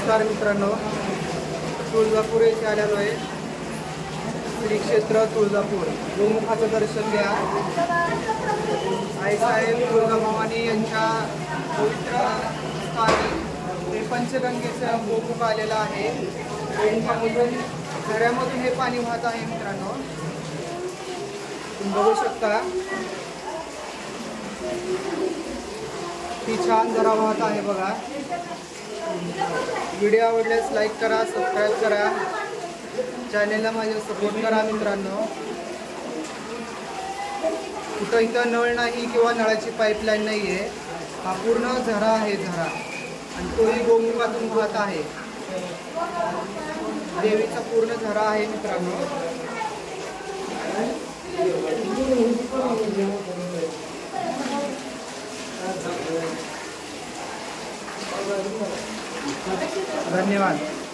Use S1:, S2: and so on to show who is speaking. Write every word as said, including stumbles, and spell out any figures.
S1: नमस्कार मित्रांनो, तुळजापूर येथे आलेलो आहे. श्री क्षेत्र तुळजापूर गोमुखाचं दर्शन घ्या. आईसाहेब तुळजाभवानी यांच्या पवित्र स्थानी हे पंचगंगेचं गोमुख आलेलं आहे. गोमुखामधून झऱ्यामधून हे पाणी वाहत आहे मित्रांनो, तुम्ही बघू शकता. ती छान झरा वाहत आहे बघा. व्हिडिओ आवडल्यास लाईक करा, सबस्क्राईब करा, चॅनेलला माझ्या सपोर्ट करा मित्रांनो. कुठं इथं नळ नाही किंवा नळाची पाईपलाईन नाही आहे. हा पूर्ण झरा आहे झरा, आणि तोही गोमुखातून वाहत आहे. देवीचा पूर्ण झरा आहे मित्रांनो. धन्यवाद.